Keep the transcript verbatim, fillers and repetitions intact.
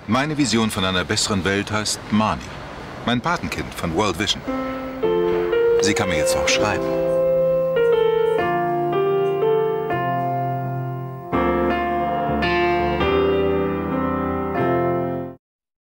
Meine Vision von einer besseren Welt heißt Marnie, mein Patenkind von World Vision. Sie kann mir jetzt auch schreiben.